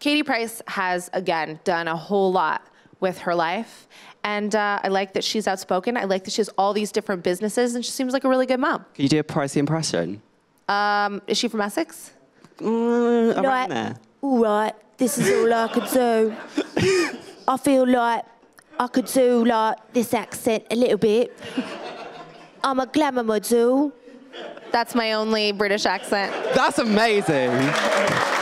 Katie Price has, again, done a whole lot with her life. And I like that she's outspoken. I like that she has all these different businesses, and she seems like a really good mom. Can you do a Pricey impression? Is she from Essex? Around there. All right, this is all I could do. I feel like I could do like this accent a little bit. I'm a glamour model. That's my only British accent. That's amazing.